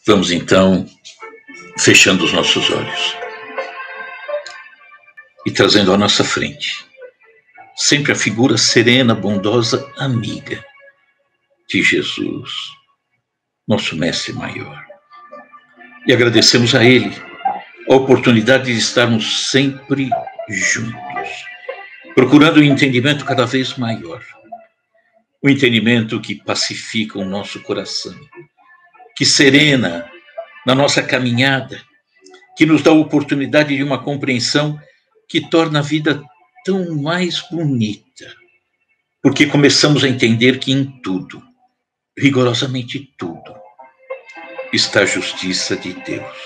Vamos então fechando os nossos olhos e trazendo à nossa frente sempre a figura serena, bondosa, amiga de Jesus, nosso mestre maior. E agradecemos a Ele a oportunidade de estarmos sempre juntos, procurando um entendimento cada vez maior, um entendimento que pacifica o nosso coração, que serena na nossa caminhada, que nos dá a oportunidade de uma compreensão que torna a vida tão mais bonita, porque começamos a entender que em tudo, rigorosamente tudo, está a justiça de Deus.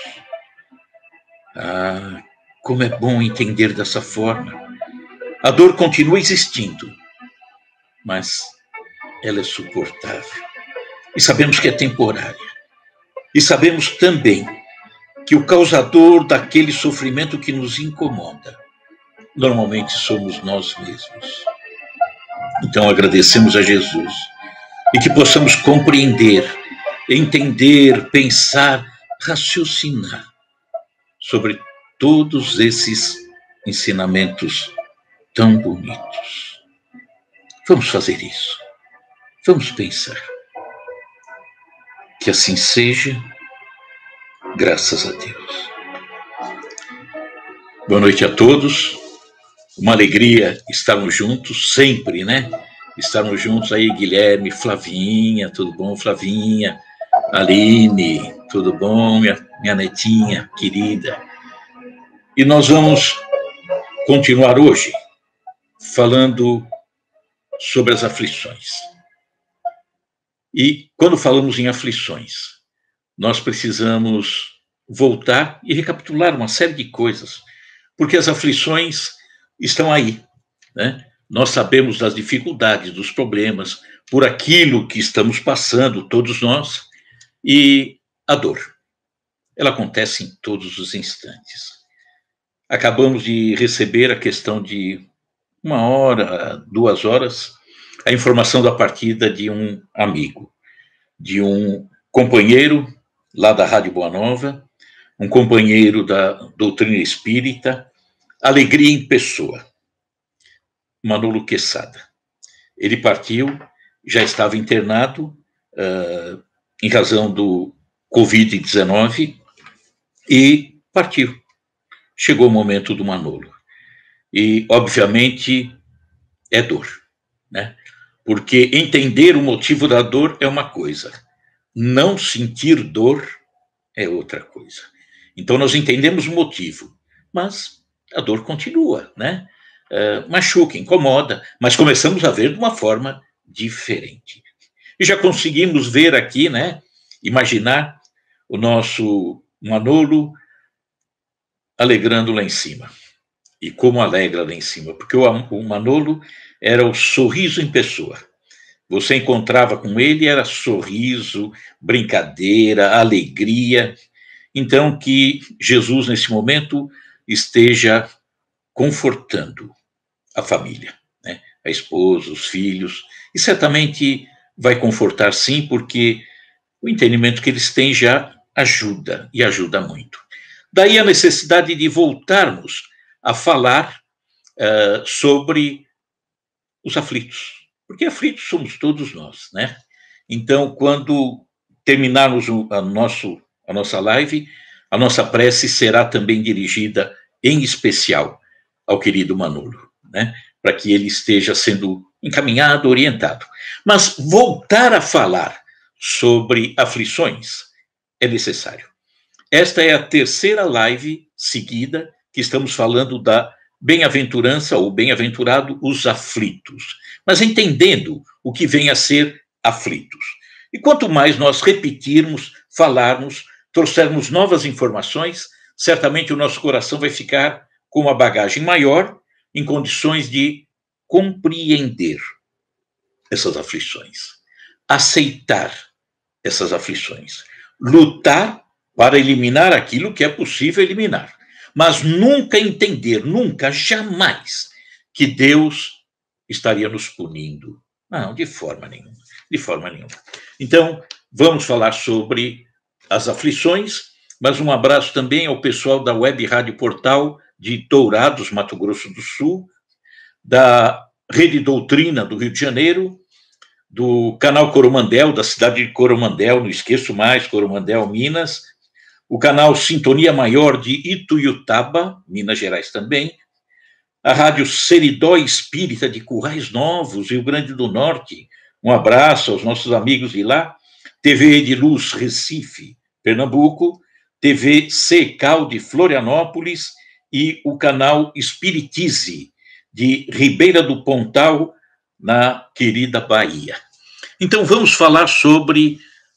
Ah, como é bom entender dessa forma. A dor continua existindo, mas ela é suportável. E sabemos que é temporária. E sabemos também que o causador daquele sofrimento que nos incomoda, normalmente somos nós mesmos. Então agradecemos a Jesus e que possamos compreender, entender, pensar, raciocinar sobre todos esses ensinamentos tão bonitos. Vamos fazer isso. Vamos pensar. Que assim seja, graças a Deus. Boa noite a todos. Uma alegria estarmos juntos sempre, né? Estarmos juntos aí, Guilherme, Flavinha, tudo bom, Flavinha? Aline, tudo bom, minha netinha querida? E nós vamos continuar hoje falando sobre as aflições. E quando falamos em aflições, nós precisamos voltar e recapitular uma série de coisas, porque as aflições estão aí, né? Nós sabemos das dificuldades, dos problemas, por aquilo que estamos passando, todos nós, e a dor. Ela acontece em todos os instantes. Acabamos de receber a questão de 1 hora, 2 horas, a informação da partida de um amigo, de um companheiro lá da Rádio Boa Nova, um companheiro da doutrina espírita, alegria em pessoa, Manolo Quesada. Ele partiu, já estava internado em razão do Covid-19 e partiu. Chegou o momento do Manolo. E, obviamente, é dor, né? Porque entender o motivo da dor é uma coisa, não sentir dor é outra coisa. Então, nós entendemos o motivo, mas a dor continua, né? Machuca, incomoda, mas começamos a ver de uma forma diferente. E já conseguimos ver aqui, né? Imaginar o nosso Manolo alegrando lá em cima. E como alegra lá em cima, porque o Manolo era o sorriso em pessoa. Você encontrava com ele, era sorriso, brincadeira, alegria. Então, que Jesus, nesse momento, esteja confortando a família, né? A esposa, os filhos, e certamente vai confortar sim, porque o entendimento que eles têm já ajuda, e ajuda muito. Daí a necessidade de voltarmos a falar sobre os aflitos, porque aflitos somos todos nós, né? Então, quando terminarmos a nossa live, a nossa prece será também dirigida, em especial, ao querido Manolo, né? Para que ele esteja sendo encaminhado, orientado. Mas voltar a falar sobre aflições é necessário. Esta é a terceira live seguida que estamos falando da bem-aventurança ou bem-aventurado os aflitos, mas entendendo o que vem a ser aflitos. E quanto mais nós repetirmos, falarmos, trouxermos novas informações, certamente o nosso coração vai ficar com uma bagagem maior, em condições de compreender essas aflições, aceitar essas aflições, lutar para eliminar aquilo que é possível eliminar, mas nunca entender, nunca, jamais, que Deus estaria nos punindo. Não, de forma nenhuma, de forma nenhuma. Então, vamos falar sobre as aflições, mas um abraço também ao pessoal da Web Rádio Portal de Dourados, Mato Grosso do Sul, da Rede Doutrina do Rio de Janeiro, do canal Coromandel, da cidade de Coromandel, não esqueço mais, Coromandel, Minas, o canal Sintonia Maior de Ituiutaba, Minas Gerais também, a Rádio Seridó Espírita de Currais Novos, Rio Grande do Norte, um abraço aos nossos amigos de lá, TV de Luz Recife, Pernambuco, TV Secal de Florianópolis e o canal Espiritize de Ribeira do Pontal, na querida Bahia. Então, vamos falar sobre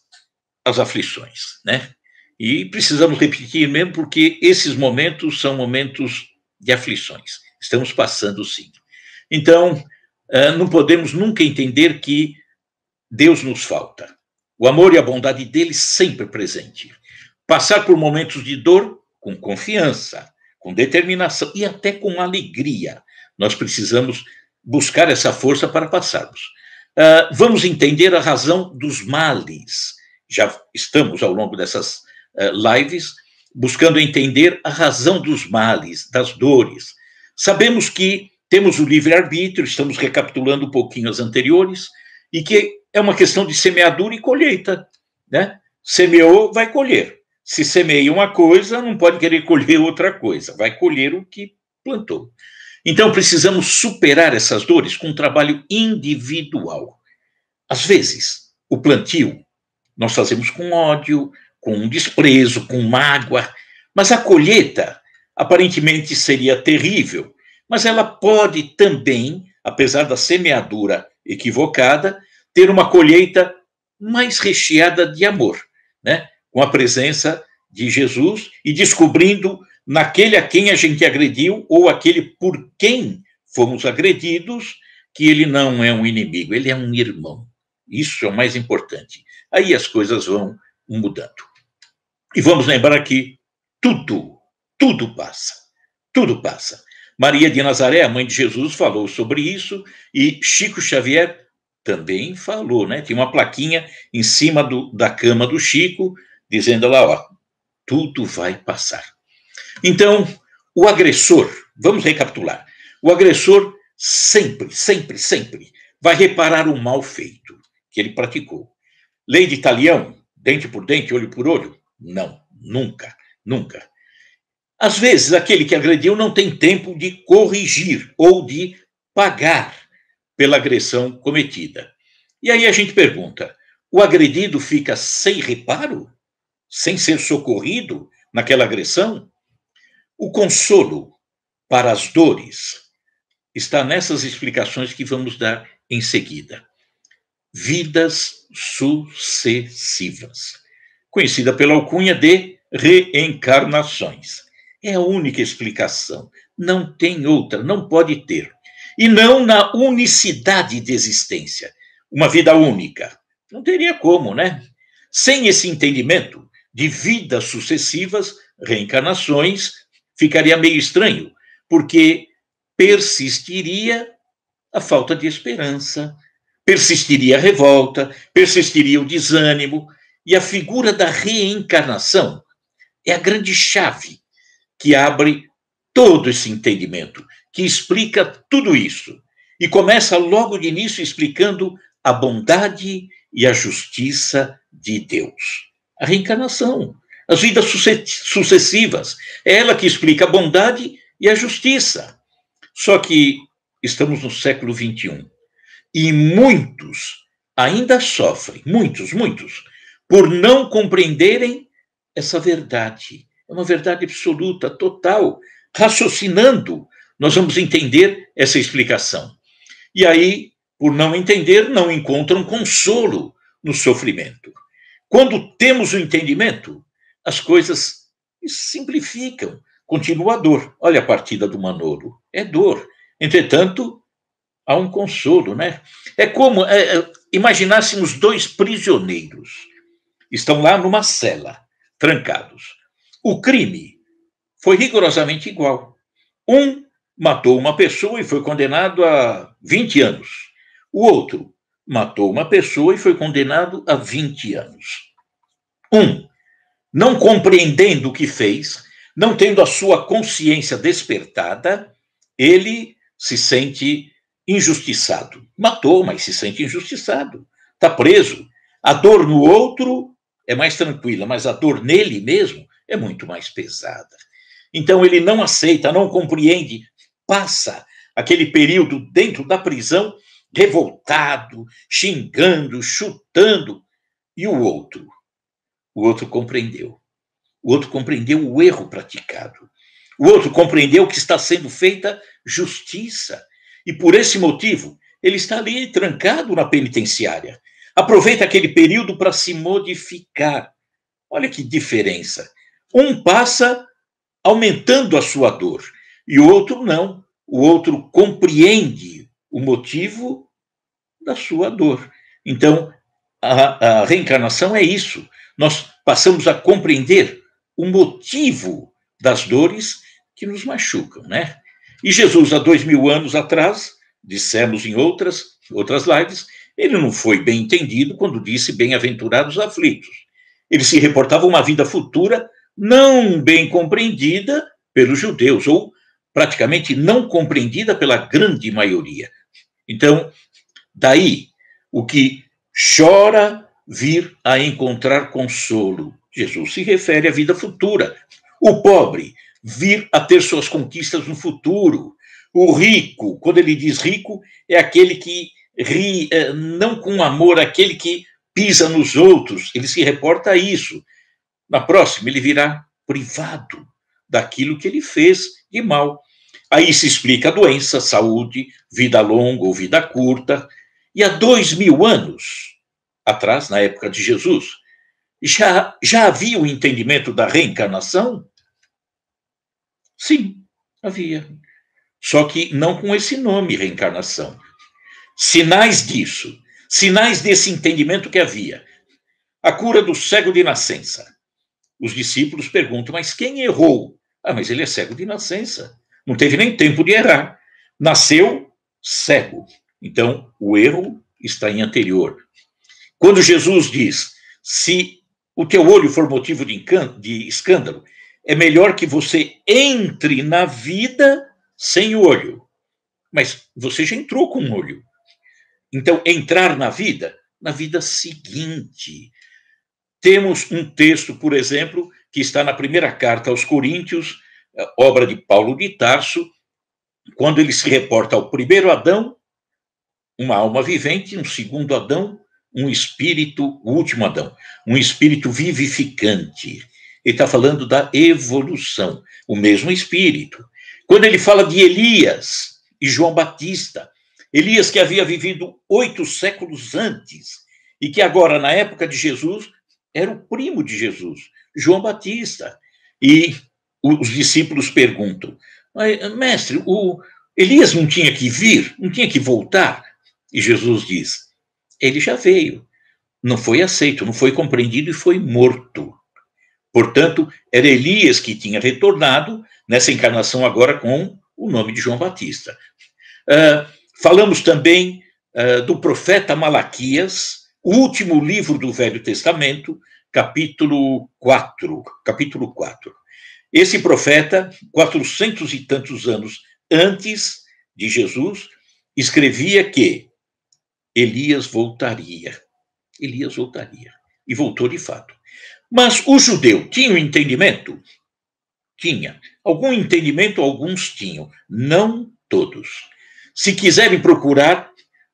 as aflições, né? E precisamos repetir mesmo, porque esses momentos são momentos de aflições. Estamos passando, sim. Então, não podemos nunca entender que Deus nos falta. O amor e a bondade dele sempre presente. Passar por momentos de dor com confiança, com determinação e até com alegria. Nós precisamos buscar essa força para passarmos. Vamos entender a razão dos males. Já estamos, ao longo dessas lives, buscando entender a razão dos males, das dores. Sabemos que temos o livre-arbítrio, estamos recapitulando um pouquinho as anteriores, e que é uma questão de semeadura e colheita, né? Semeou, vai colher. Se semeia uma coisa, não pode querer colher outra coisa, vai colher o que plantou. Então, precisamos superar essas dores com um trabalho individual. Às vezes, o plantio nós fazemos com ódio, com desprezo, com mágoa, mas a colheita aparentemente seria terrível, mas ela pode também, apesar da semeadura equivocada, ter uma colheita mais recheada de amor, né? Com a presença de Jesus e descobrindo naquele a quem a gente agrediu ou aquele por quem fomos agredidos, que ele não é um inimigo, ele é um irmão. Isso é o mais importante. Aí as coisas vão mudando. E vamos lembrar que tudo passa. Tudo passa. Maria de Nazaré, a mãe de Jesus, falou sobre isso e Chico Xavier também falou, né? Tinha uma plaquinha em cima da cama do Chico, dizendo lá, ó, tudo vai passar. Então, o agressor, vamos recapitular, o agressor sempre vai reparar o mal feito que ele praticou. Lei de Talião, dente por dente, olho por olho? Não, nunca. Às vezes, aquele que agrediu não tem tempo de corrigir ou de pagar pela agressão cometida. E aí a gente pergunta, o agredido fica sem reparo? Sem ser socorrido naquela agressão? O consolo para as dores está nessas explicações que vamos dar em seguida. Vidas sucessivas, conhecida pela alcunha de reencarnações. É a única explicação, não tem outra, não pode ter. E não na unicidade de existência, uma vida única. Não teria como, né? Sem esse entendimento de vidas sucessivas, reencarnações, ficaria meio estranho, porque persistiria a falta de esperança, persistiria a revolta, persistiria o desânimo, e a figura da reencarnação é a grande chave que abre todo esse entendimento, que explica tudo isso. E começa logo de início explicando a bondade e a justiça de Deus. A reencarnação, as vidas sucessivas, é ela que explica a bondade e a justiça. Só que estamos no século XXI e muitos ainda sofrem, muitos, por não compreenderem essa verdade. É uma verdade absoluta, total. Raciocinando, nós vamos entender essa explicação. E aí, por não entender, não encontram consolo no sofrimento. Quando temos o entendimento, as coisas simplificam. Continua a dor. Olha a partida do Manolo. É dor. Entretanto, há um consolo, né? É como imaginássemos dois prisioneiros. Estão lá numa cela, trancados. O crime foi rigorosamente igual. Um matou uma pessoa e foi condenado a 20 anos. O outro matou uma pessoa e foi condenado a 20 anos. Um não compreendendo o que fez, não tendo a sua consciência despertada, ele se sente injustiçado. Matou, mas se sente injustiçado. Está preso. A dor no outro é mais tranquila, mas a dor nele mesmo é muito mais pesada. Então ele não aceita, não compreende, passa aquele período dentro da prisão revoltado, xingando, chutando, e o outro? O outro compreendeu. O outro compreendeu o erro praticado. O outro compreendeu que está sendo feita justiça. E por esse motivo, ele está ali trancado na penitenciária. Aproveita aquele período para se modificar. Olha que diferença. Um passa aumentando a sua dor, e o outro não. O outro compreende o motivo da sua dor. Então, a reencarnação é isso. Nós passamos a compreender o motivo das dores que nos machucam, né? E Jesus, há 2000 anos atrás, dissemos em outras lives, ele não foi bem entendido quando disse bem-aventurados aflitos. Ele se reportava a uma vida futura não bem compreendida pelos judeus, ou praticamente não compreendida pela grande maioria. Então, daí, o que chora vir a encontrar consolo. Jesus se refere à vida futura. O pobre, vir a ter suas conquistas no futuro. O rico, quando ele diz rico, é aquele que ri, não com amor, aquele que pisa nos outros. Ele se reporta a isso. Na próxima, ele virá privado daquilo que ele fez de mal. Aí se explica a doença, saúde, vida longa ou vida curta. E há 2000 anos atrás, na época de Jesus, já havia o entendimento da reencarnação? Sim, havia. Só que não com esse nome, reencarnação. Sinais disso, sinais desse entendimento que havia. A cura do cego de nascença. Os discípulos perguntam, mas quem errou? Ah, mas ele é cego de nascença. Não teve nem tempo de errar. Nasceu cego. Então, o erro está em anterior. Quando Jesus diz, se o teu olho for motivo de escândalo, é melhor que você entre na vida sem olho. Mas você já entrou com olho. Então, entrar na vida seguinte. Temos um texto, por exemplo, que está na primeira carta aos Coríntios, obra de Paulo de Tarso, quando ele se reporta ao primeiro Adão, uma alma vivente, um segundo Adão, um espírito, o último Adão, um espírito vivificante. Ele está falando da evolução, o mesmo espírito. Quando ele fala de Elias e João Batista, Elias que havia vivido 8 séculos antes, e que agora, na época de Jesus, era o primo de Jesus, João Batista. E os discípulos perguntam, mestre, o Elias não tinha que vir? Não tinha que voltar? E Jesus diz, ele já veio, não foi aceito, não foi compreendido e foi morto. Portanto, era Elias que tinha retornado nessa encarnação agora com o nome de João Batista. Falamos também do profeta Malaquias, o último livro do Velho Testamento, capítulo 4. Esse profeta, 400 e tantos anos antes de Jesus, escrevia que Elias voltaria. Elias voltaria. E voltou de fato. Mas o judeu tinha um entendimento? Tinha. Algum entendimento, alguns tinham. Não todos. Se quiserem procurar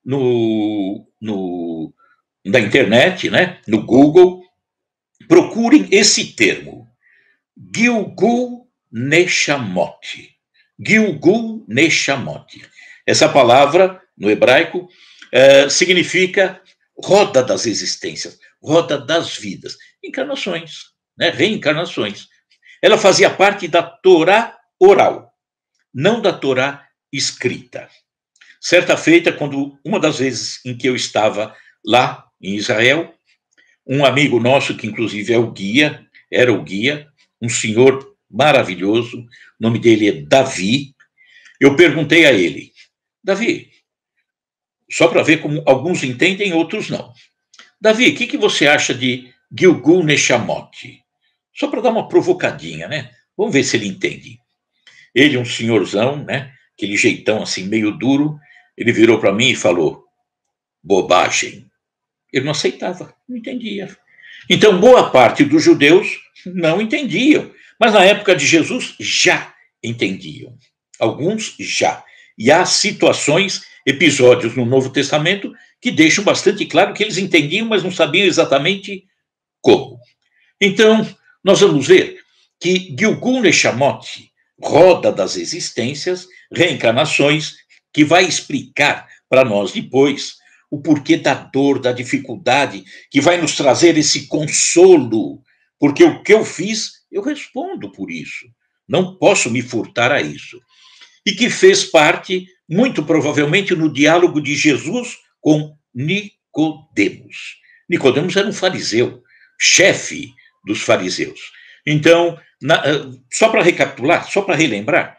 na internet, né, no Google, procurem esse termo. Gilgul Neshamot. Gilgul Neshamot. Essa palavra, no hebraico, significa roda das existências, roda das vidas. Encarnações, né? Reencarnações. Ela fazia parte da Torá oral, não da Torá escrita. Certa feita, quando uma das vezes em que eu estava lá em Israel, um amigo nosso, que inclusive era o guia, um senhor maravilhoso, o nome dele é Davi, eu perguntei a ele, Davi, só para ver como alguns entendem, outros não. Davi, o que você acha de Gilgul Neshamot? Só para dar uma provocadinha, né? Vamos ver se ele entende. Ele, um senhorzão, né? Aquele jeitão assim, meio duro, ele virou para mim e falou: bobagem. Ele não aceitava, não entendia. Então, boa parte dos judeus não entendiam, mas na época de Jesus já entendiam. Alguns já. E há situações, episódios no Novo Testamento que deixam bastante claro que eles entendiam, mas não sabiam exatamente como. Então, nós vamos ver que Gilgul Neshamot, roda das existências, reencarnações, que vai explicar para nós depois o porquê da dor, da dificuldade, que vai nos trazer esse consolo, porque o que eu fiz, eu respondo por isso. Não posso me furtar a isso. E que fez parte, muito provavelmente, no diálogo de Jesus com Nicodemos. Nicodemos era um fariseu, chefe dos fariseus. Então, só para recapitular, só para relembrar,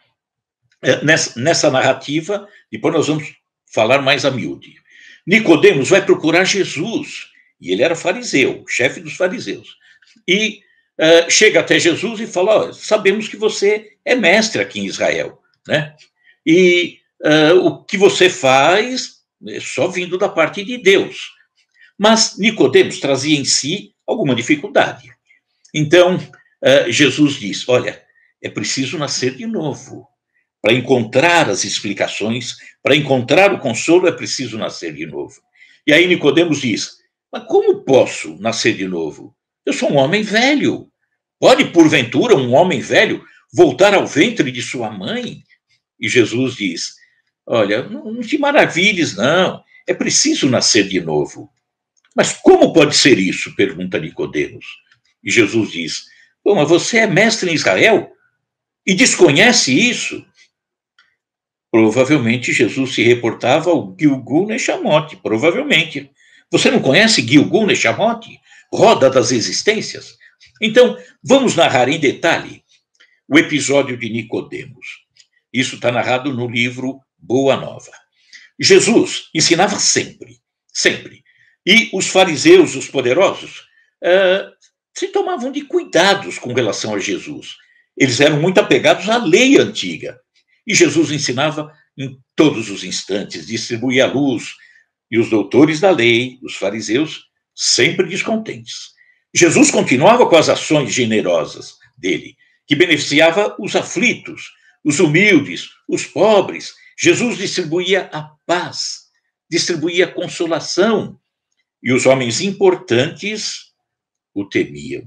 nessa narrativa, depois nós vamos falar mais a miúde. Nicodemos vai procurar Jesus, e ele era fariseu, chefe dos fariseus, e chega até Jesus e fala: oh, sabemos que você é mestre aqui em Israel, né? E o que você faz é só vindo da parte de Deus. Mas Nicodemos trazia em si alguma dificuldade. Então, Jesus diz: olha, é preciso nascer de novo. Para encontrar as explicações, para encontrar o consolo, é preciso nascer de novo. E aí Nicodemos diz: mas como posso nascer de novo? Eu sou um homem velho. Pode, porventura, um homem velho voltar ao ventre de sua mãe? E Jesus diz: olha, não te maravilhes, não. É preciso nascer de novo. Mas como pode ser isso? Pergunta Nicodemos. E Jesus diz: bom, mas você é mestre em Israel e desconhece isso? Provavelmente Jesus se reportava ao Gilgul Neshamot, provavelmente. Você não conhece Gilgul Neshamot? Roda das existências? Então, vamos narrar em detalhe o episódio de Nicodemos. Isso está narrado no livro Boa Nova. Jesus ensinava sempre, sempre. E os fariseus, os poderosos, se tomavam de cuidados com relação a Jesus. Eles eram muito apegados à lei antiga. E Jesus ensinava em todos os instantes, distribuía a luz, e os doutores da lei, os fariseus, sempre descontentes. Jesus continuava com as ações generosas dele, que beneficiava os aflitos, os humildes, os pobres. Jesus distribuía a paz, distribuía a consolação, e os homens importantes o temiam.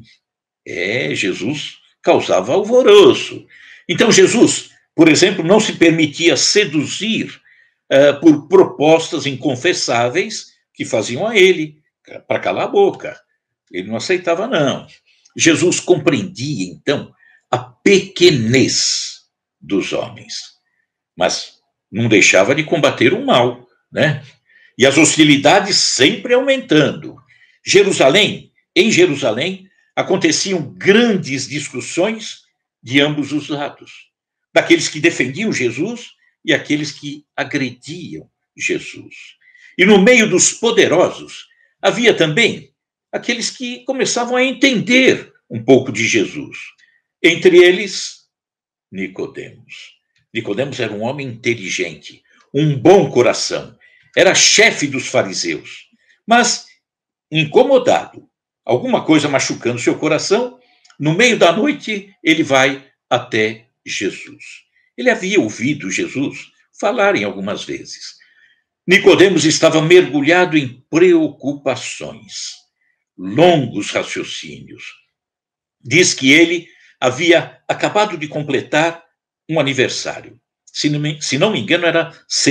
Jesus causava alvoroço. Então Jesus, por exemplo, não se permitia seduzir por propostas inconfessáveis que faziam a ele, para calar a boca. Ele não aceitava, não. Jesus compreendia, então, a pequenez dos homens, mas não deixava de combater o mal, né? E as hostilidades sempre aumentando. Em Jerusalém, aconteciam grandes discussões de ambos os lados, daqueles que defendiam Jesus e aqueles que agrediam Jesus. E no meio dos poderosos, havia também aqueles que começavam a entender um pouco de Jesus. Entre eles, Nicodemos. Nicodemos era um homem inteligente, um bom coração, era chefe dos fariseus, mas incomodado, alguma coisa machucando seu coração, no meio da noite ele vai até Jesus. Ele havia ouvido Jesus falar em algumas vezes. Nicodemos estava mergulhado em preocupações, longos raciocínios. Diz que ele havia acabado de completar um aniversário. Se não me engano, era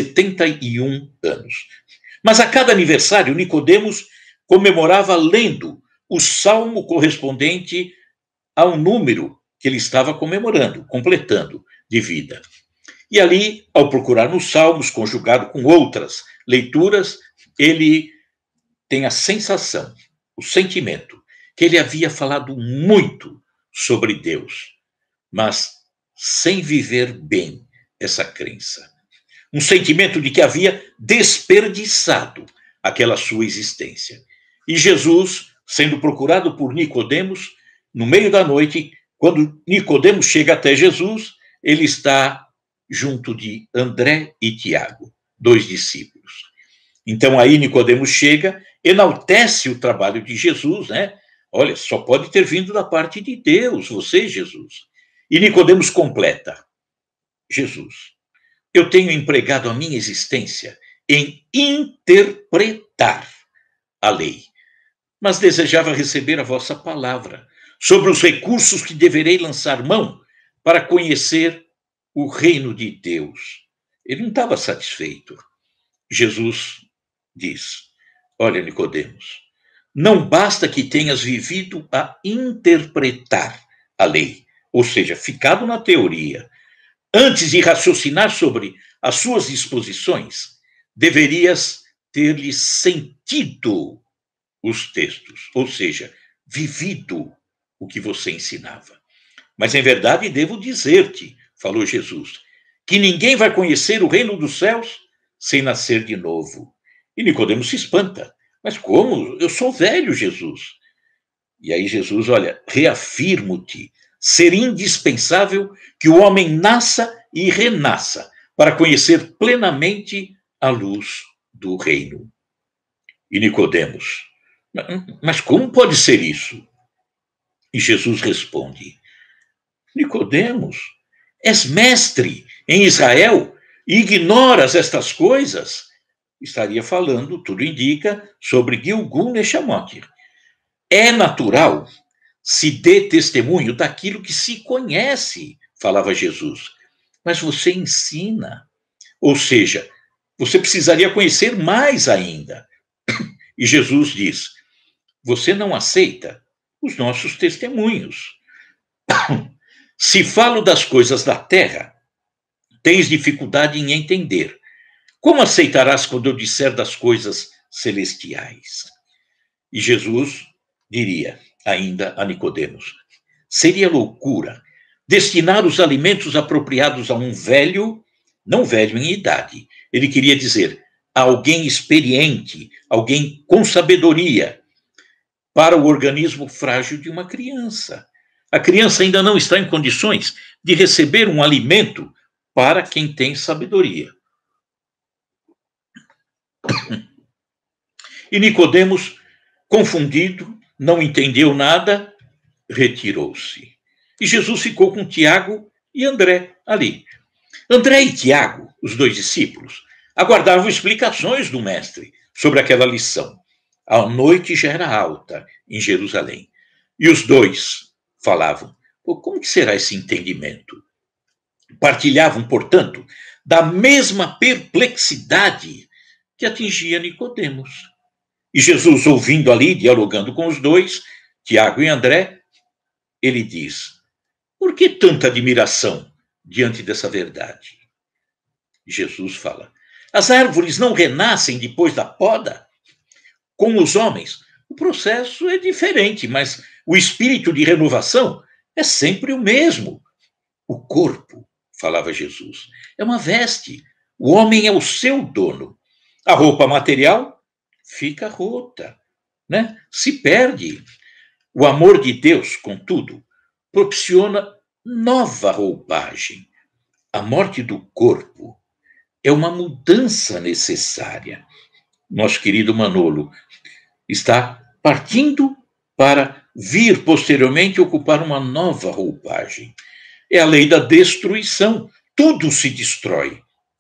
71 anos. Mas a cada aniversário, Nicodemos comemorava lendo o salmo correspondente ao número que ele estava comemorando, completando de vida. E ali, ao procurar nos salmos, conjugado com outras leituras, ele tem a sensação, o sentimento, que ele havia falado muito sobre Deus, mas sem viver bem essa crença. Um sentimento de que havia desperdiçado aquela sua existência. E Jesus, sendo procurado por Nicodemos, no meio da noite, quando Nicodemos chega até Jesus, ele está junto de André e Tiago, dois discípulos. Então aí Nicodemos chega, enaltece o trabalho de Jesus, né? Olha, só pode ter vindo da parte de Deus, você, Jesus. E Nicodemos completa: Jesus, eu tenho empregado a minha existência em interpretar a lei, mas desejava receber a vossa palavra sobre os recursos que deverei lançar mão para conhecer o reino de Deus. Ele não estava satisfeito. Jesus diz: olha, Nicodemos, não basta que tenhas vivido a interpretar a lei, ou seja, ficado na teoria. Antes de raciocinar sobre as suas disposições, deverias ter-lhe sentido os textos, ou seja, vivido o que você ensinava. Mas em verdade devo dizer-te, falou Jesus, que ninguém vai conhecer o reino dos céus sem nascer de novo. E Nicodemos se espanta. Mas como? Eu sou velho, Jesus. E aí Jesus, olha, reafirmo-te ser indispensável que o homem nasça e renasça para conhecer plenamente a luz do reino. E Nicodemos, mas como pode ser isso? E Jesus responde: Nicodemos, és mestre em Israel e ignoras estas coisas? Estaria falando, tudo indica, sobre Gilgul Neshamot. É natural se dê testemunho daquilo que se conhece, falava Jesus. Mas você ensina. Ou seja, você precisaria conhecer mais ainda. E Jesus diz: você não aceita os nossos testemunhos. Se falo das coisas da terra, tens dificuldade em entender. Como aceitarás quando eu disser das coisas celestiais? E Jesus diria ainda a Nicodemos: seria loucura destinar os alimentos apropriados a um velho, não velho em idade. Ele queria dizer a alguém experiente, alguém com sabedoria, para o organismo frágil de uma criança. A criança ainda não está em condições de receber um alimento para quem tem sabedoria. E Nicodemos, confundido, não entendeu nada, retirou-se. E Jesus ficou com Tiago e André ali. André e Tiago, os dois discípulos, aguardavam explicações do mestre sobre aquela lição. A noite já era alta em Jerusalém. E os dois falavam: como que será esse entendimento? Partilhavam, portanto, da mesma perplexidade que atingia Nicodemos. E Jesus, ouvindo ali, dialogando com os dois, Tiago e André, ele diz: por que tanta admiração diante dessa verdade? Jesus fala: as árvores não renascem depois da poda? Com os homens, o processo é diferente, mas o espírito de renovação é sempre o mesmo. O corpo, falava Jesus, é uma veste. O homem é o seu dono. A roupa material fica rota, né? Se perde. O amor de Deus, contudo, proporciona nova roupagem. A morte do corpo é uma mudança necessária. Nosso querido Manolo está partindo para vir posteriormente ocupar uma nova roupagem. É a lei da destruição. Tudo se destrói.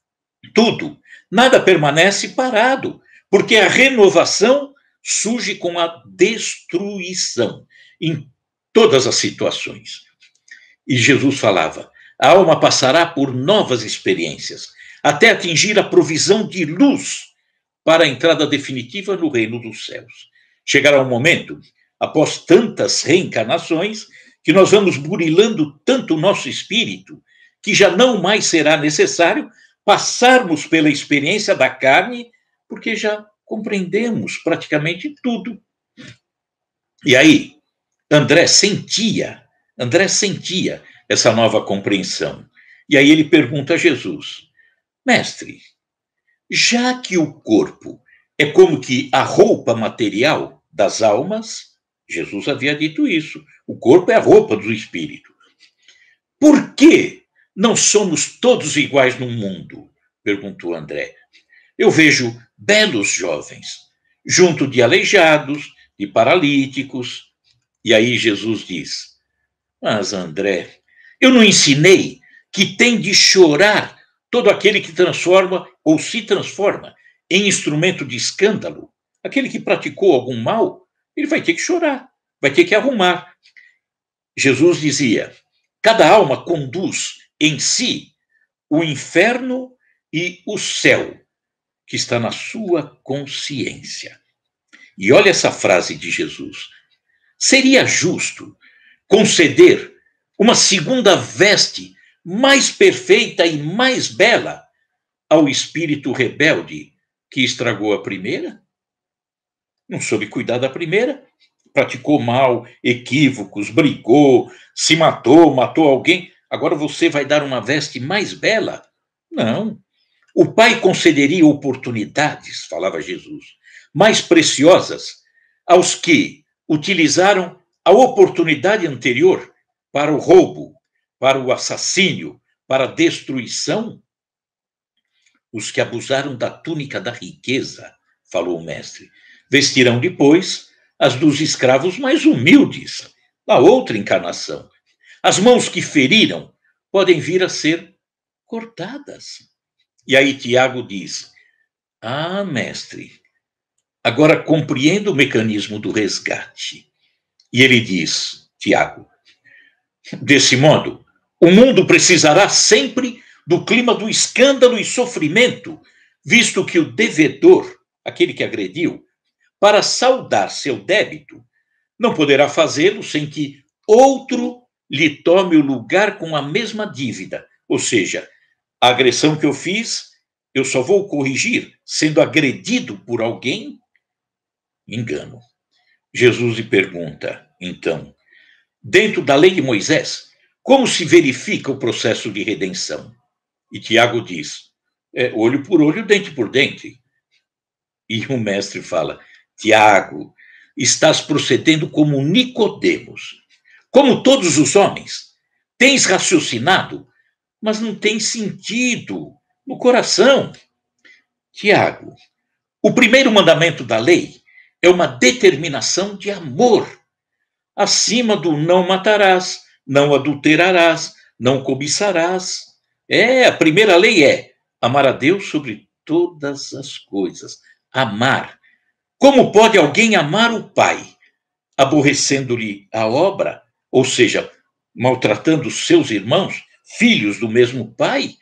Tudo. Nada permanece parado, porque a renovação surge com a destruição em todas as situações. E Jesus falava: a alma passará por novas experiências, até atingir a provisão de luz para a entrada definitiva no reino dos céus. Chegará um momento, após tantas reencarnações, que nós vamos burilando tanto o nosso espírito, que já não mais será necessário passarmos pela experiência da carne, porque já compreendemos praticamente tudo. E aí, André sentia essa nova compreensão. E aí ele pergunta a Jesus: mestre, já que o corpo é como que a roupa material das almas, Jesus havia dito isso. O corpo é a roupa do espírito. Por que não somos todos iguais no mundo? Perguntou André. Eu vejo belos jovens, junto de aleijados, de paralíticos. E aí Jesus diz: Mas, André, eu não ensinei que tem de chorar todo aquele que transforma ou se transforma em instrumento de escândalo? Aquele que praticou algum mal, ele vai ter que chorar, vai ter que arrumar. Jesus dizia: cada alma conduz em si o inferno e o céu, que está na sua consciência. E olha essa frase de Jesus: seria justo conceder uma segunda veste mais perfeita e mais bela ao espírito rebelde que estragou a primeira? Não soube cuidar da primeira, praticou mal, equívocos, brigou, se matou, matou alguém. Agora você vai dar uma veste mais bela? Não. O Pai concederia oportunidades, falava Jesus, mais preciosas aos que utilizaram a oportunidade anterior para o roubo, para o assassínio, para a destruição. Os que abusaram da túnica da riqueza, falou o mestre, vestirão depois as dos escravos mais humildes, na outra encarnação. As mãos que feriram podem vir a ser cortadas. E aí Tiago diz: Ah, mestre, agora compreendo o mecanismo do resgate. E ele diz, Tiago, desse modo, o mundo precisará sempre do clima do escândalo e sofrimento, visto que o devedor, aquele que agrediu, para saldar seu débito, não poderá fazê-lo sem que outro lhe tome o lugar com a mesma dívida. Ou seja, a agressão que eu fiz, eu só vou corrigir sendo agredido por alguém? Engano. Jesus lhe pergunta, então, dentro da lei de Moisés, como se verifica o processo de redenção? E Tiago diz, olho por olho, dente por dente. E o mestre fala, Tiago, estás procedendo como Nicodemos, como todos os homens. Tens raciocinado, mas não tem sentido no coração. Tiago, o primeiro mandamento da lei é uma determinação de amor, acima do não matarás, não adulterarás, não cobiçarás. A primeira lei é amar a Deus sobre todas as coisas. Amar. Como pode alguém amar o Pai, aborrecendo-lhe a obra, ou seja, maltratando seus irmãos, filhos do mesmo Pai?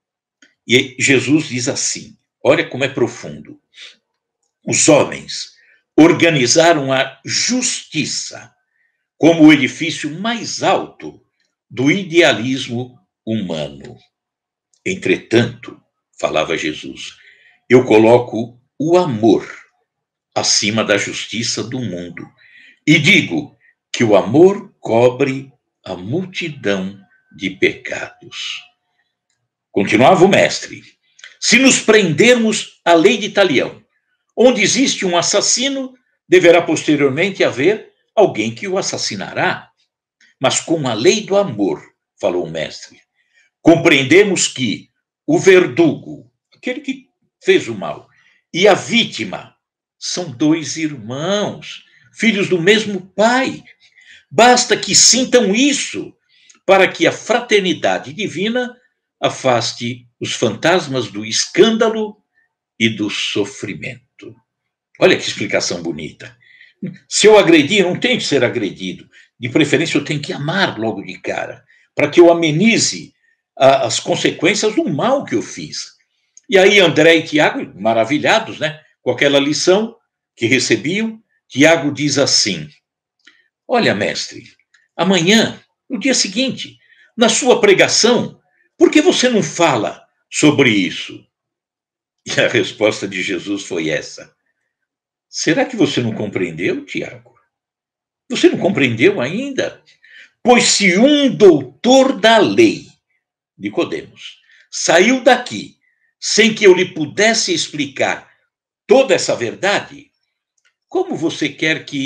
E Jesus diz assim, olha como é profundo. Os homens organizaram a justiça como o edifício mais alto do idealismo humano. Entretanto, falava Jesus, eu coloco o amor acima da justiça do mundo e digo que o amor cobre a multidão de pecados. Continuava o mestre. Se nos prendermos à lei de Talião, onde existe um assassino, deverá posteriormente haver alguém que o assassinará. Mas com a lei do amor, falou o mestre, compreendemos que o verdugo, aquele que fez o mal, e a vítima são dois irmãos, filhos do mesmo pai. Basta que sintam isso para que a fraternidade divina afaste os fantasmas do escândalo e do sofrimento. Olha que explicação bonita. Se eu agredir, não tenho que ser agredido. De preferência, eu tenho que amar logo de cara, para que eu amenize as consequências do mal que eu fiz. E aí André e Tiago, maravilhados, né, com aquela lição que recebiam, Tiago diz assim, olha, mestre, amanhã, no dia seguinte, na sua pregação, por que você não fala sobre isso? E a resposta de Jesus foi essa. Será que você não compreendeu, Tiago? Você não compreendeu ainda? Pois se um doutor da lei, Nicodemos, saiu daqui sem que eu lhe pudesse explicar toda essa verdade, como você quer que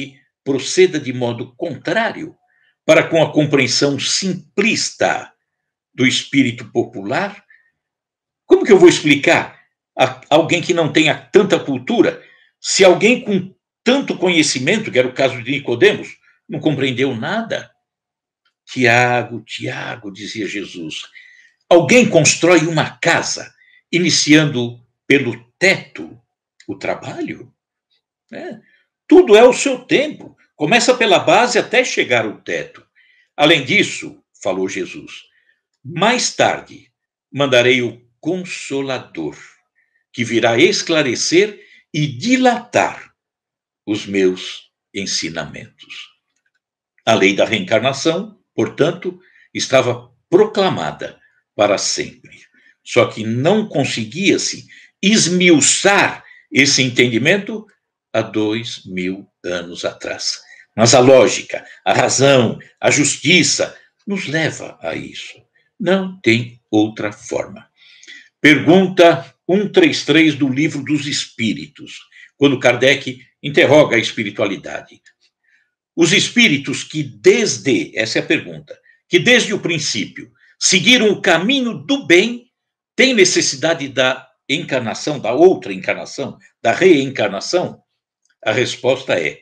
proceda de modo contrário para com a compreensão simplista do espírito popular? Como que eu vou explicar a alguém que não tenha tanta cultura, se alguém com tanto conhecimento, que era o caso de Nicodemos, não compreendeu nada? Tiago, Tiago, dizia Jesus, alguém constrói uma casa, iniciando pelo teto o trabalho? Tudo é o seu tempo. Começa pela base até chegar ao teto. Além disso, falou Jesus, mais tarde mandarei o Consolador, que virá esclarecer e dilatar os meus ensinamentos. A lei da reencarnação, portanto, estava proclamada para sempre. Só que não conseguia-se esmiuçar esse entendimento há 2000 anos atrás. Mas a lógica, a razão, a justiça nos leva a isso. Não tem outra forma. Pergunta 133 do Livro dos Espíritos, quando Kardec interroga a espiritualidade. Os espíritos essa é a pergunta, que desde o princípio seguiram o caminho do bem, têm necessidade da encarnação, da outra encarnação, da reencarnação? A resposta é: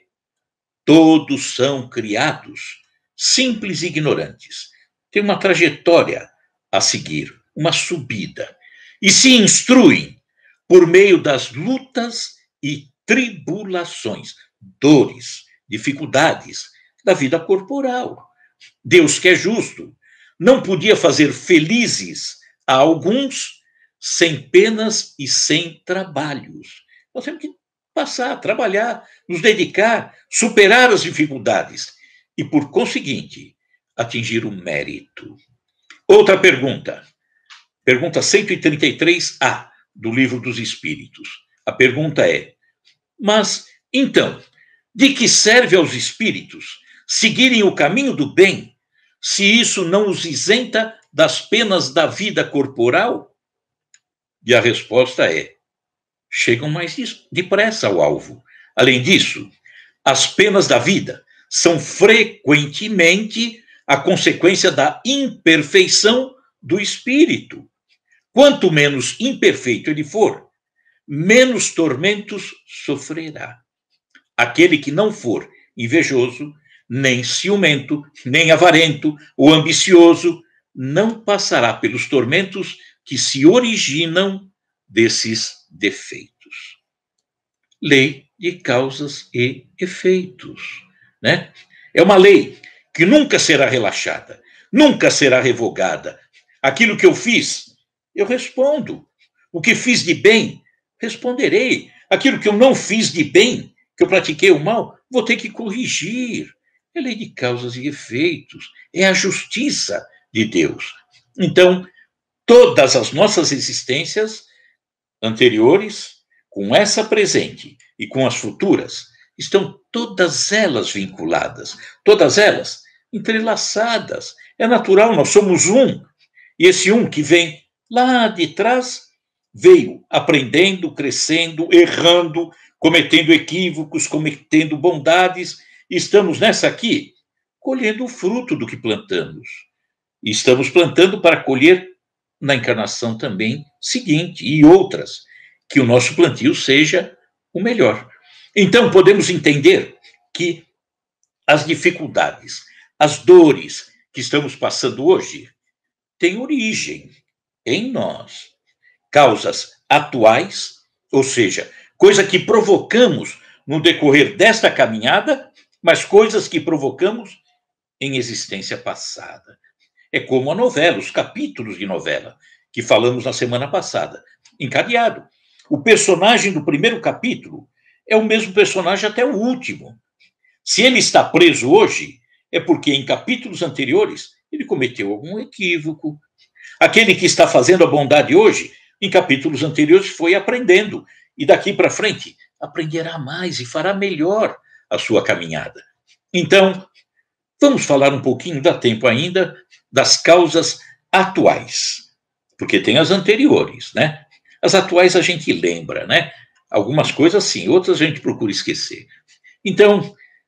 todos são criados simples e ignorantes. Tem uma trajetória a seguir, uma subida. E se instruem por meio das lutas e tribulações, dores, dificuldades da vida corporal. Deus, que é justo, não podia fazer felizes a alguns sem penas e sem trabalhos. Nós temos que passar, trabalhar, nos dedicar, superar as dificuldades e, por conseguinte, atingir o mérito. Outra pergunta. Pergunta 133A do Livro dos Espíritos. A pergunta é: mas, então, de que serve aos espíritos seguirem o caminho do bem, se isso não os isenta das penas da vida corporal? E a resposta é: chegam mais depressa ao alvo. Além disso, as penas da vida são frequentemente a consequência da imperfeição do espírito. Quanto menos imperfeito ele for, menos tormentos sofrerá. Aquele que não for invejoso, nem ciumento, nem avarento ou ambicioso, não passará pelos tormentos que se originam desses defeitos. Lei de causas e efeitos, né? É uma lei que nunca será relaxada, nunca será revogada. Aquilo que eu fiz, eu respondo. O que fiz de bem, responderei. Aquilo que eu não fiz de bem, que eu pratiquei o mal, vou ter que corrigir. É lei de causas e efeitos. É a justiça de Deus. Então, todas as nossas existências anteriores, com essa presente e com as futuras, estão todas elas vinculadas, todas elas entrelaçadas. É natural, nós somos um. E esse um que vem lá de trás veio aprendendo, crescendo, errando, cometendo equívocos, cometendo bondades. E estamos nessa aqui colhendo o fruto do que plantamos. E estamos plantando para colher na encarnação também seguinte e outras, que o nosso plantio seja o melhor. Então, podemos entender que as dificuldades, as dores que estamos passando hoje têm origem em nós. Causas atuais, ou seja, coisa que provocamos no decorrer desta caminhada, mas coisas que provocamos em existência passada. É como a novela, os capítulos de novela, que falamos na semana passada, encadeado. O personagem do primeiro capítulo é o mesmo personagem até o último. Se ele está preso hoje, é porque em capítulos anteriores ele cometeu algum equívoco. Aquele que está fazendo a bondade hoje, em capítulos anteriores foi aprendendo, e daqui para frente aprenderá mais e fará melhor a sua caminhada. Então, vamos falar um pouquinho, dá tempo ainda, das causas atuais, porque tem as anteriores, né? As atuais a gente lembra, né? Algumas coisas sim, outras a gente procura esquecer. Então,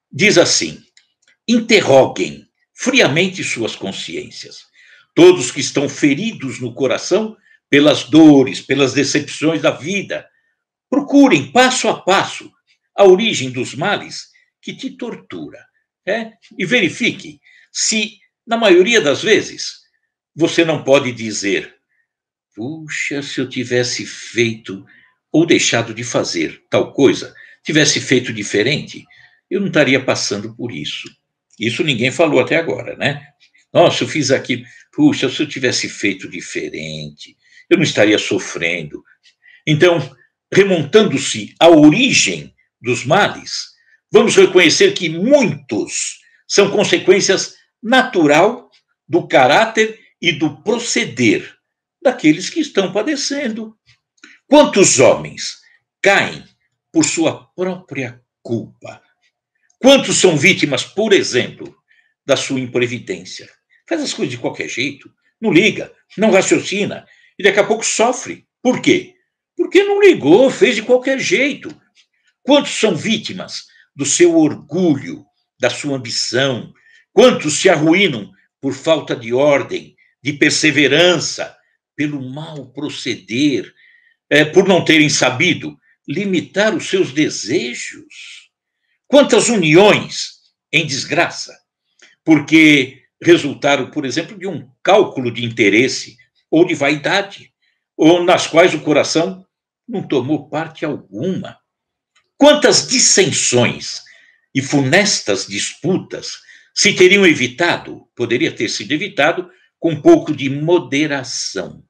diz assim: interroguem friamente suas consciências. Todos que estão feridos no coração pelas dores, pelas decepções da vida, procurem passo a passo a origem dos males que te tortura, e verifique se, na maioria das vezes, você não pode dizer: puxa, se eu tivesse feito ou deixado de fazer tal coisa, tivesse feito diferente, eu não estaria passando por isso. Isso ninguém falou até agora, né? Nossa, eu fiz aquilo. Puxa, se eu tivesse feito diferente, eu não estaria sofrendo. Então, remontando-se à origem dos males, vamos reconhecer que muitos são consequências natural do caráter e do proceder daqueles que estão padecendo. Quantos homens caem por sua própria culpa? Quantos são vítimas, por exemplo, da sua imprevidência? Faz as coisas de qualquer jeito, não liga, não raciocina, e daqui a pouco sofre. Por quê? Porque não ligou, fez de qualquer jeito. Quantos são vítimas do seu orgulho, da sua ambição? Quantos se arruinam por falta de ordem, de perseverança, pelo mau proceder, por não terem sabido limitar os seus desejos? Quantas uniões em desgraça, porque resultaram, por exemplo, de um cálculo de interesse ou de vaidade, ou nas quais o coração não tomou parte alguma. Quantas dissensões e funestas disputas se teriam evitado, poderia ter sido evitado, com um pouco de moderação.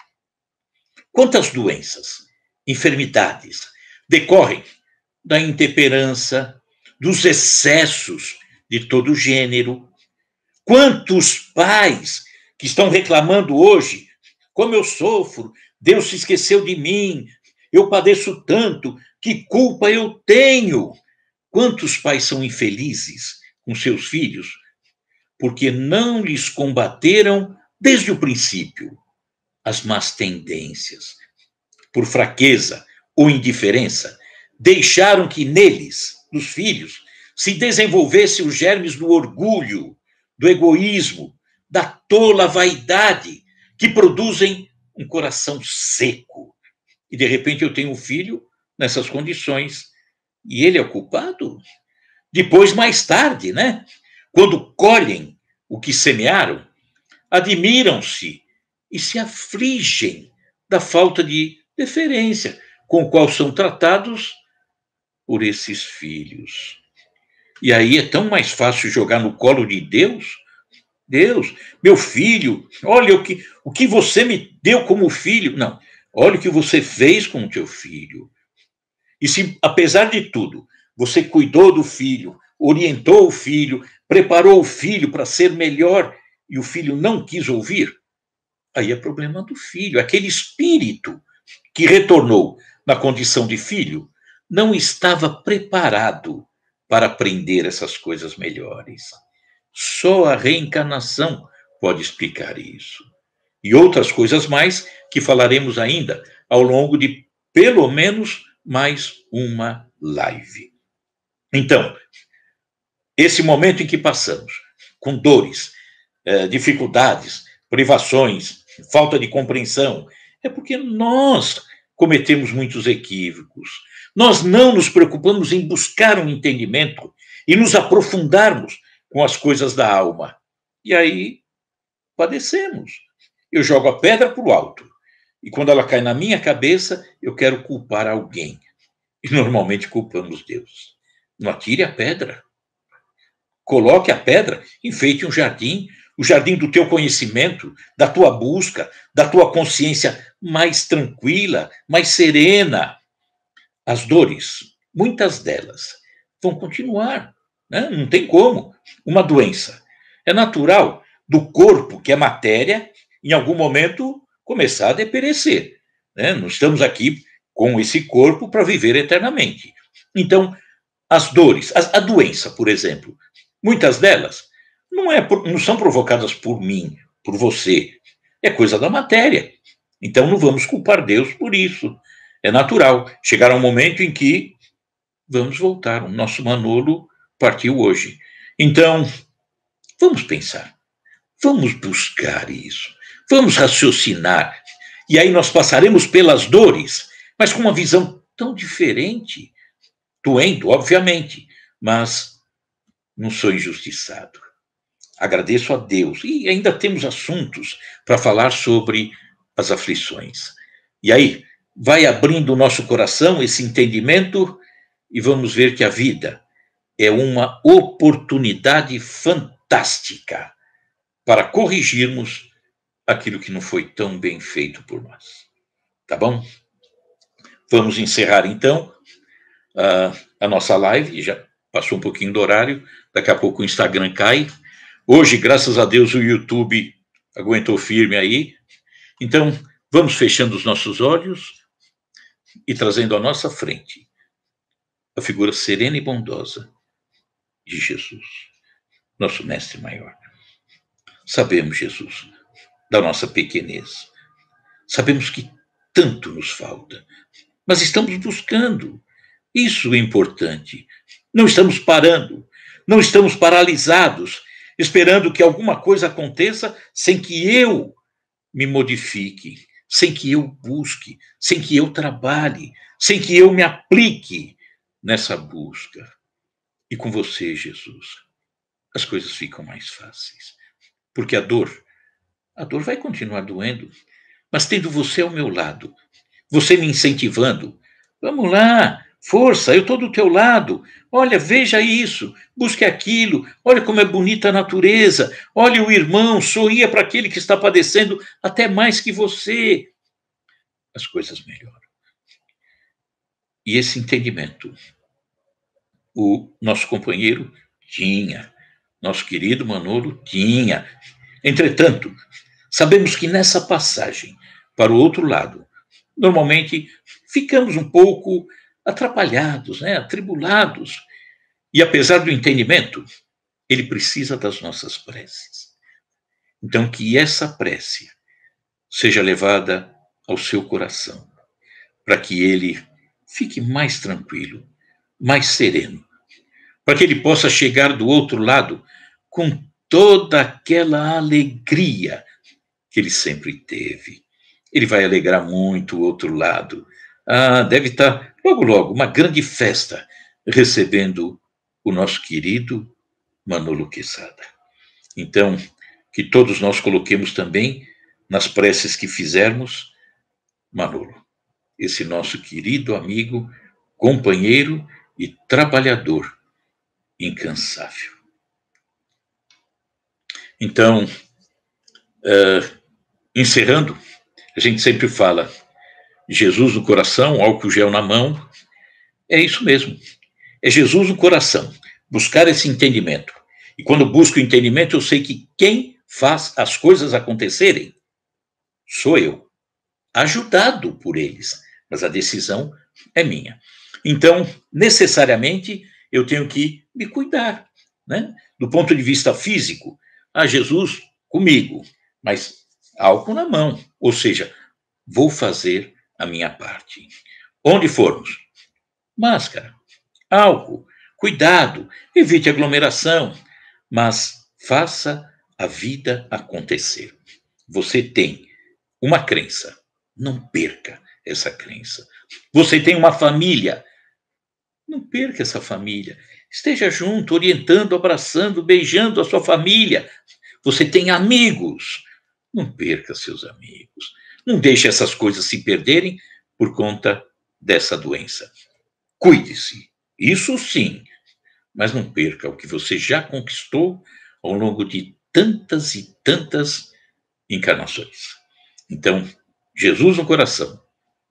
Quantas doenças, enfermidades decorrem da intemperança, dos excessos de todo gênero? Quantos pais que estão reclamando hoje: como eu sofro, Deus se esqueceu de mim, eu padeço tanto, que culpa eu tenho? Quantos pais são infelizes com seus filhos porque não lhes combateram desde o princípio as más tendências? Por fraqueza ou indiferença, deixaram que neles, nos filhos, se desenvolvesse os germes do orgulho, do egoísmo, da tola vaidade, que produzem um coração seco. E, de repente, eu tenho um filho nessas condições, e ele é o culpado? Depois, mais tarde, né? Quando colhem o que semearam, admiram-se e se afligem da falta de deferência com o qual são tratados por esses filhos. E aí é tão mais fácil jogar no colo de Deus. Deus, meu filho, olha o que você me deu como filho. Não, olha o que você fez com o teu filho. E se, apesar de tudo, você cuidou do filho, orientou o filho, preparou o filho para ser melhor e o filho não quis ouvir, aí é problema do filho. Aquele espírito que retornou na condição de filho não estava preparado para aprender essas coisas melhores. Só a reencarnação pode explicar isso. E outras coisas mais que falaremos ainda ao longo de pelo menos mais uma live. Então, esse momento em que passamos, com dores, dificuldades, privações, falta de compreensão, é porque nós cometemos muitos equívocos. Nós não nos preocupamos em buscar um entendimento e nos aprofundarmos com as coisas da alma. E aí padecemos. Eu jogo a pedra para o alto. E quando ela cai na minha cabeça, eu quero culpar alguém. E normalmente culpamos Deus. Não atire a pedra. Coloque a pedra, enfeite um jardim, o jardim do teu conhecimento, da tua busca, da tua consciência mais tranquila, mais serena. As dores, muitas delas, vão continuar, né? Não tem como. Uma doença é natural do corpo, que é matéria, em algum momento começar a deperecer, né? Não estamos aqui com esse corpo para viver eternamente. Então, as dores, a doença, por exemplo, muitas delas não são provocadas por mim, por você. É coisa da matéria. Então, não vamos culpar Deus por isso. É natural. Chegará um momento em que vamos voltar. O nosso Manolo partiu hoje. Então, vamos pensar, vamos buscar isso, vamos raciocinar, e aí nós passaremos pelas dores, mas com uma visão tão diferente, doendo, obviamente, mas não sou injustiçado. Agradeço a Deus, e ainda temos assuntos para falar sobre as aflições. E aí, vai abrindo o nosso coração esse entendimento e vamos ver que a vida é uma oportunidade fantástica para corrigirmos aquilo que não foi tão bem feito por nós. Tá bom? Vamos encerrar, então, a nossa live. Já passou um pouquinho do horário. Daqui a pouco o Instagram cai. Hoje, graças a Deus, o YouTube aguentou firme aí. Então, vamos fechando os nossos olhos e trazendo à nossa frente a figura serena e bondosa de Jesus, nosso mestre maior. Sabemos, Jesus, da nossa pequenez. Sabemos que tanto nos falta, mas estamos buscando. Isso é importante. Não estamos parando, não estamos paralisados, esperando que alguma coisa aconteça sem que eu me modifique, sem que eu busque, sem que eu trabalhe, sem que eu me aplique nessa busca. E com você, Jesus, as coisas ficam mais fáceis. Porque a dor vai continuar doendo, mas tendo você ao meu lado, você me incentivando, vamos lá, força, eu estou do teu lado, olha, veja isso, busque aquilo, olha como é bonita a natureza, olha o irmão, sorria para aquele que está padecendo até mais que você. As coisas melhoram. E esse entendimento, o nosso companheiro tinha, nosso querido Manolo tinha. Entretanto, sabemos que nessa passagem para o outro lado, normalmente ficamos um pouco atrapalhados, né? Atribulados. E apesar do entendimento, ele precisa das nossas preces. Então, que essa prece seja levada ao seu coração, para que ele fique mais tranquilo, mais sereno, para que ele possa chegar do outro lado com toda aquela alegria que ele sempre teve. Ele vai alegrar muito o outro lado. Deve estar logo, logo, uma grande festa recebendo o nosso querido Manolo Quesada. Então, que todos nós coloquemos também nas preces que fizermos, Manolo, esse nosso querido amigo, companheiro e trabalhador incansável. Então, encerrando, a gente sempre fala, Jesus no coração, álcool gel na mão, é isso mesmo, é Jesus no coração, buscar esse entendimento. E quando eu busco o entendimento, eu sei que quem faz as coisas acontecerem sou eu, ajudado por eles, mas a decisão é minha. Então, necessariamente, eu tenho que me cuidar, né? Do ponto de vista físico, Jesus comigo, mas álcool na mão, ou seja, vou fazer a minha parte. Onde formos, máscara, álcool, cuidado, evite aglomeração, mas faça a vida acontecer. Você tem uma crença, não perca essa crença. Você tem uma família, não perca essa família. Esteja junto, orientando, abraçando, beijando a sua família. Você tem amigos, não perca seus amigos. Não deixe essas coisas se perderem por conta dessa doença. Cuide-se, isso sim, mas não perca o que você já conquistou ao longo de tantas e tantas encarnações. Então, Jesus no coração,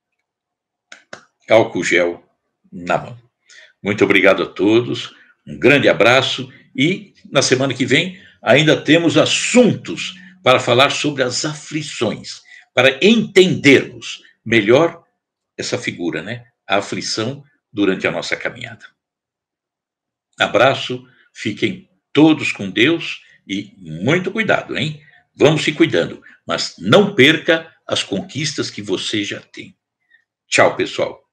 álcool gel na mão. Muito obrigado a todos, um grande abraço e na semana que vem ainda temos assuntos para falar sobre as aflições, para entendermos melhor essa figura, né? A aflição durante a nossa caminhada. Abraço, fiquem todos com Deus e muito cuidado, hein? Vamos se cuidando, mas não perca as conquistas que você já tem. Tchau, pessoal.